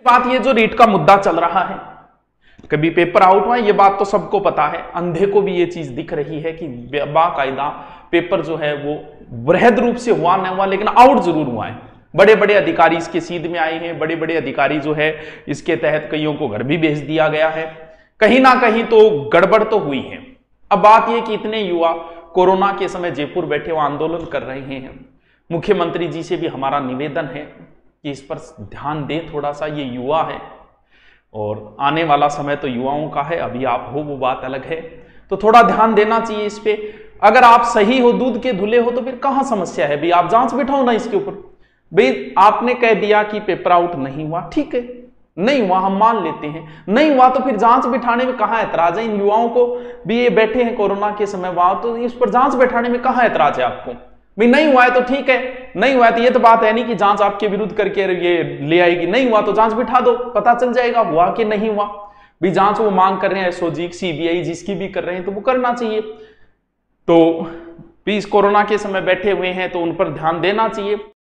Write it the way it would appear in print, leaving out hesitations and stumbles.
बात ये जो रीट का मुद्दा चल रहा है, कभी पेपर आउट हुआ, ये बात तो सबको पता है, अंधे को भी ये चीज दिख रही है कि बाकायदा पेपर जो है वो बृहद रूप से हुआ नहीं हुआ, लेकिन आउट जरूर हुआ है। बड़े बड़े अधिकारी इसके सीध में आए हैं, बड़े बड़े अधिकारी जो है इसके तहत कईयों को घर भी भेज दिया गया है। कहीं ना कहीं तो गड़बड़ तो हुई है। अब बात यह कि इतने युवा कोरोना के समय जयपुर बैठे हुए आंदोलन कर रहे हैं। मुख्यमंत्री जी से भी हमारा निवेदन है कि इस पर ध्यान दें थोड़ा सा, ये युवा है और आने वाला समय तो युवाओं का है, अभी आप हो वो बात अलग है, तो थोड़ा ध्यान देना चाहिए इस पे। अगर आप सही हो, दूध के धुले हो, तो फिर कहां समस्या है भाई, आप जांच बिठाओ ना इसके ऊपर। भाई आपने कह दिया कि पेपर आउट नहीं हुआ, ठीक है, नहीं हुआ हम मान लेते हैं, नहीं हुआ तो फिर जांच बिठाने में कहां ऐतराज है। इन युवाओं को भी ये बैठे हैं कोरोना के समय वहां, तो इस पर जांच बैठाने में कहां ऐतराज है आपको। भाई नहीं हुआ है तो ठीक है, नहीं हुआ है तो ये तो बात है नहीं कि जांच आपके विरुद्ध करके ये ले आएगी। नहीं हुआ तो जांच बिठा दो, पता चल जाएगा हुआ कि नहीं हुआ। भी जांच वो मांग कर रहे हैं, एसओजी सीबीआई जिसकी भी कर रहे हैं, तो वो करना चाहिए। तो भी इस कोरोना के समय बैठे हुए हैं तो उन पर ध्यान देना चाहिए।